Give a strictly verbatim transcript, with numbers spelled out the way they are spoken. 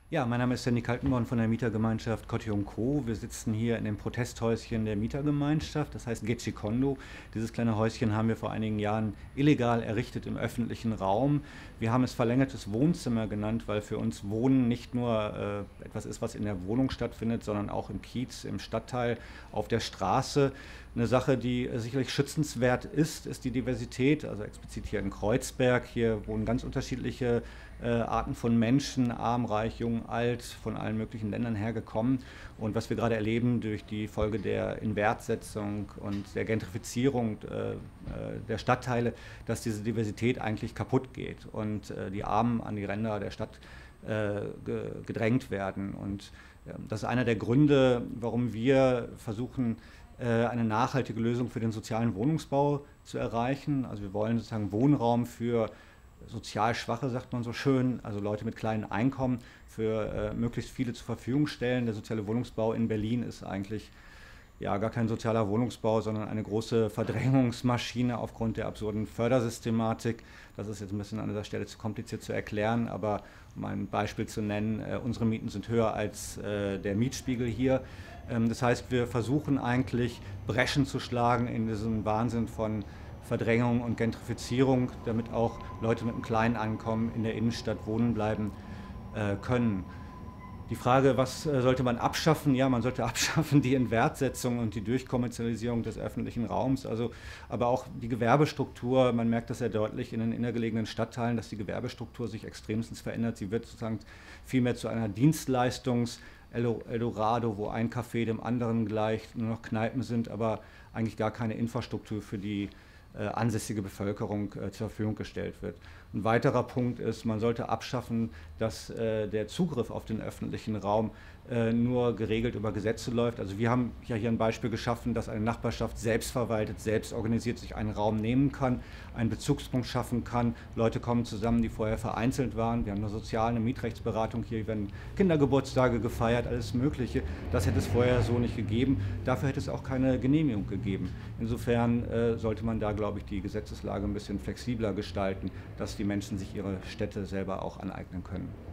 Ja, mein Name ist Sandy Kaltenborn von der Mietergemeinschaft Kotti und Co. Wir sitzen hier in dem Protesthäuschen der Mietergemeinschaft, das heißt Gecikondo. Dieses kleine Häuschen haben wir vor einigen Jahren illegal errichtet im öffentlichen Raum. Wir haben es verlängertes Wohnzimmer genannt, weil für uns Wohnen nicht nur äh, etwas ist, was in der Wohnung stattfindet, sondern auch im Kiez, im Stadtteil, auf der Straße. Eine Sache, die äh, sicherlich schützenswert ist, ist die Diversität, also explizit hier in Kreuzberg. Hier wohnen ganz unterschiedliche äh, Arten von Menschen, arm, reich, jung, alt, von allen möglichen Ländern hergekommen. Und was wir gerade erleben durch die Folge der Inwertsetzung und der Gentrifizierung äh, der Stadtteile, dass diese Diversität eigentlich kaputt geht und äh, die Armen an die Ränder der Stadt äh, ge gedrängt werden. Und äh, das ist einer der Gründe, warum wir versuchen, eine nachhaltige Lösung für den sozialen Wohnungsbau zu erreichen. Also wir wollen sozusagen Wohnraum für sozial Schwache, sagt man so schön, also Leute mit kleinen Einkommen, für äh, möglichst viele zur Verfügung stellen. Der soziale Wohnungsbau in Berlin ist eigentlich ja gar kein sozialer Wohnungsbau, sondern eine große Verdrängungsmaschine aufgrund der absurden Fördersystematik. Das ist jetzt ein bisschen an dieser Stelle zu kompliziert zu erklären, aber um ein Beispiel zu nennen, äh, unsere Mieten sind höher als äh, der Mietspiegel hier. Ähm, das heißt, wir versuchen eigentlich Breschen zu schlagen in diesem Wahnsinn von Verdrängung und Gentrifizierung, damit auch Leute mit einem kleinen Einkommen in der Innenstadt wohnen bleiben äh, können. Die Frage, was äh, sollte man abschaffen? Ja, man sollte abschaffen die Inwertsetzung und die Durchkommerzialisierung des öffentlichen Raums, also, aber auch die Gewerbestruktur. Man merkt das sehr deutlich in den innergelegenen Stadtteilen, dass die Gewerbestruktur sich extremstens verändert. Sie wird sozusagen vielmehr zu einer Dienstleistungs- Eldorado, wo ein Café dem anderen gleicht, nur noch Kneipen sind, aber eigentlich gar keine Infrastruktur für die äh, ansässige Bevölkerung äh, zur Verfügung gestellt wird. Ein weiterer Punkt ist, man sollte abschaffen, dass äh, der Zugriff auf den öffentlichen Raum äh, nur geregelt über Gesetze läuft. Also wir haben ja hier ein Beispiel geschaffen, dass eine Nachbarschaft selbst verwaltet, selbst organisiert sich einen Raum nehmen kann, einen Bezugspunkt schaffen kann. Leute kommen zusammen, die vorher vereinzelt waren. Wir haben eine soziale eine Mietrechtsberatung hier, werden Kindergeburtstage gefeiert, alles Mögliche. Das hätte es vorher so nicht gegeben. Dafür hätte es auch keine Genehmigung gegeben. Insofern äh, sollte man da, glaube ich, die Gesetzeslage ein bisschen flexibler gestalten, dass die Menschen sich ihre Städte selber auch aneignen können.